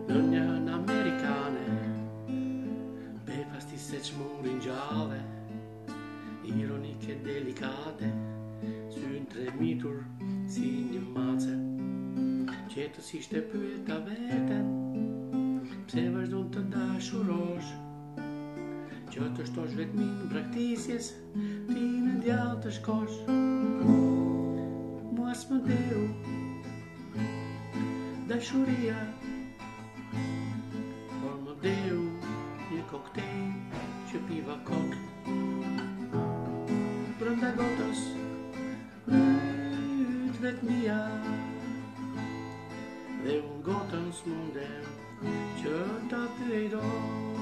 Në amerikane, befasti se çmurin gjale, ironike delikate, sy'n tremitur si një mace. Qetësisht e pyeta veten, pse vazhdon të dashurosh, që të shtosh vetmin braktisjes, ti në djallë të shkosh. Mua s'më deu dashuria, por më deu një koktejl që piva kot. Brënda gotës lyt vetmia, dhe unë gotën s'mundem që ta pyej dot.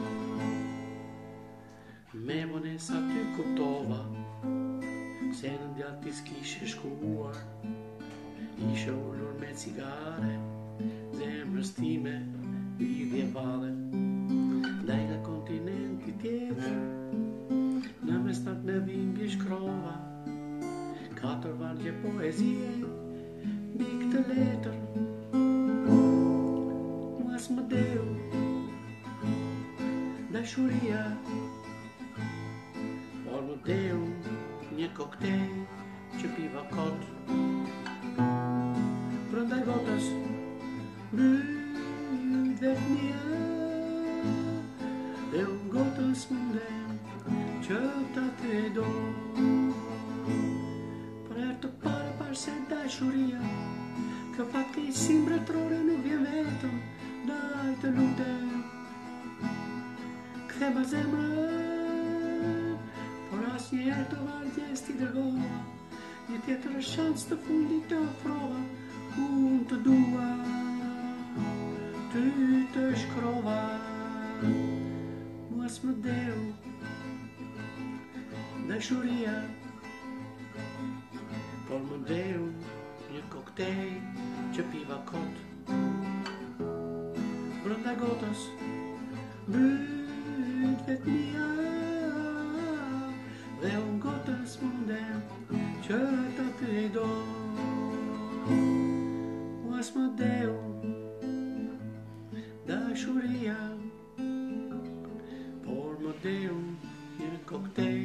Me vonesa ty kuptova se në djatë ti s'kishe shkuar, ishe ullur me cigare, zemrës time lidhje vale. Ndaj nga kontinenti tjetër, në mesnat në dhimbje shkrova 4 vargje poezie mbi këtë letër. Mua s'më deu dashuria, por më deu një koktejl që piva kot. Brënda gotës lyt vetmia, dhe unë gotën s'mundem që ta pyej dot. Për herë të parë se dashuria, kjo fatkeqësi mbretërore nuk vjen vetëm, daj të lutem, kthe ma zemrën, por asnjëherë të vargje s'ti dërgova, një tjetër shans të fundit të ofrova. Unë të dua, ty të shkrova. Mua s'më deu dashuria, por më deu një koktejl që piva kot. Brënda gotës lyt vetmia, dhe unë gotën s'mundem që ta pyej dot. Mua s'më deu dashuria, por më deu një koktejl